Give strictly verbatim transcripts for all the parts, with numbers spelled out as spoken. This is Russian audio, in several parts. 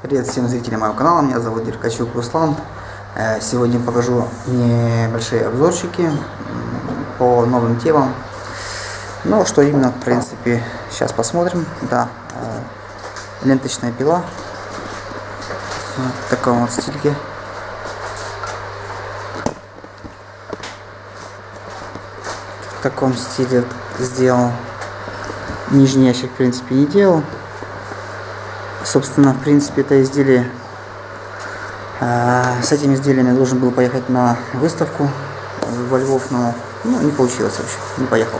Привет всем зрителям моего канала, меня зовут Деркачук Руслан. Сегодня покажу небольшие обзорчики по новым темам. Ну, что именно, в принципе, сейчас посмотрим. Да, ленточная пила. Вот в таком вот стиле. В таком стиле сделал. Нижний ящик, в принципе, не делал. Собственно, в принципе, это изделие, э, с этими изделиями я должен был поехать на выставку во Львов, но ну, не получилось вообще, не поехал.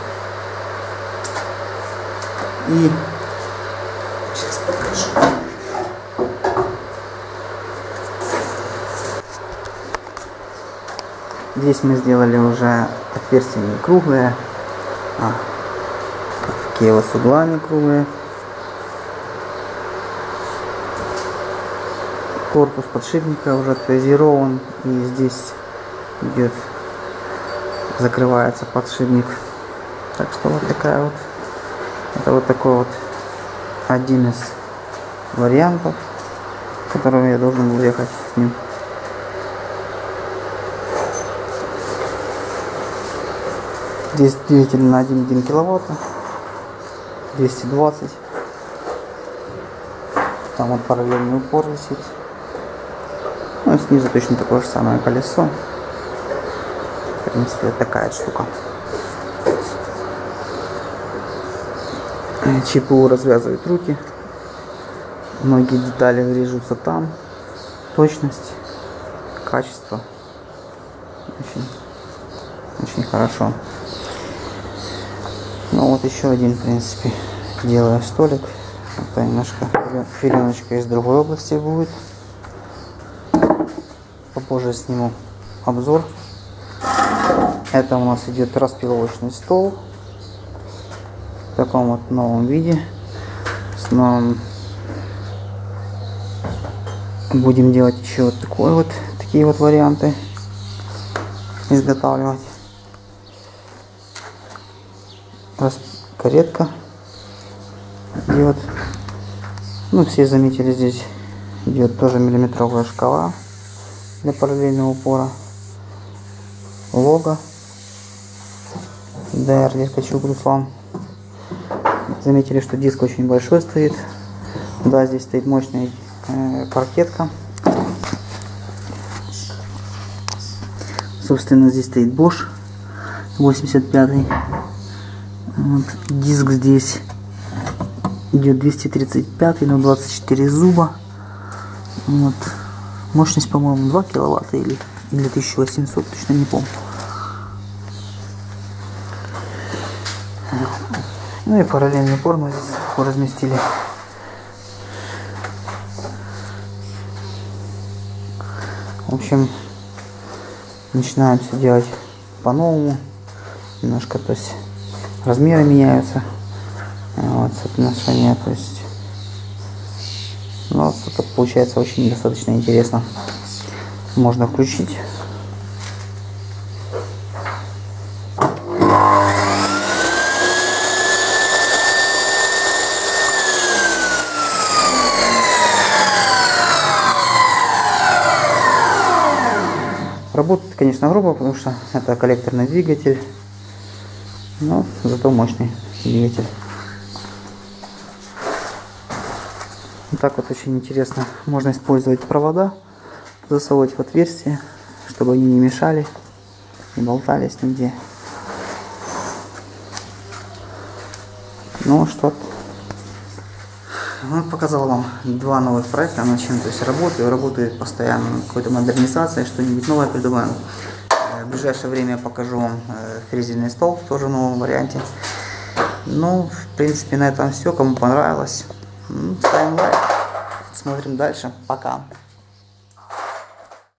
И сейчас покажу. Здесь мы сделали уже отверстия не круглые, а такие вот с углами круглые. Корпус подшипника уже отфрезерован, и здесь идет, закрывается подшипник. Так что вот такая вот, это вот такой вот один из вариантов, которым я должен был ехать с ним. Здесь двигатель на один и одна киловатта, двести двадцать. Там вот параллельный упор висит. Ну и снизу точно такое же самое колесо. В принципе, вот такая штука. ЧПУ развязывает руки. Многие детали режутся там. Точность, качество. Очень, очень хорошо. Ну вот еще один, в принципе, делаю столик. Это немножко филеночка из другой области будет. Попозже сниму обзор. Это у нас идет распиловочный стол в таком вот новом виде. С новым будем делать еще вот такой вот такие вот варианты изготавливать. Раз каретка идет. Ну, все заметили, здесь идет тоже миллиметровая шкала для параллельного упора. Лого ДР Деркачук Руслан. Заметили, что диск очень большой стоит. Да, здесь стоит мощная э, паркетка. Собственно, здесь стоит Bosch восемьдесят пятый. Вот, диск здесь идет двести тридцать пять, на двадцать четыре зуба. Вот. Мощность, по-моему, два киловатта или, или тысяча восемьсот, точно не помню. Ну и параллельный упор мы здесь разместили. В общем, начинаем все делать по-новому. Немножко, то есть, размеры меняются. Вот, соотношение, то есть, ну, это получается очень достаточно интересно. Можно включить. Работает, конечно, грубо, потому что это коллекторный двигатель, но зато мощный двигатель. Вот так вот очень интересно. Можно использовать провода, засовывать в отверстие, чтобы они не мешали, не болтались нигде. Ну что, вот показал вам два новых проекта, над чем, то есть работаю, работает постоянно какой-то модернизация, что-нибудь новое придумаем. В ближайшее время покажу вам фрезерный стол, тоже в новом варианте. Ну, в принципе, на этом все. Кому понравилось, ставим лайк, смотрим дальше. Пока.